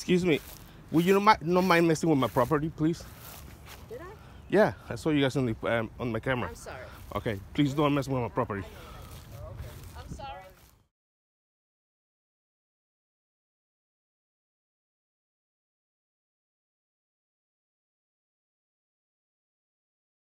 Excuse me. Would you not mind messing with my property, please? Did I? Yeah, I saw you guys on my camera. I'm sorry. Okay, please don't mess with my property.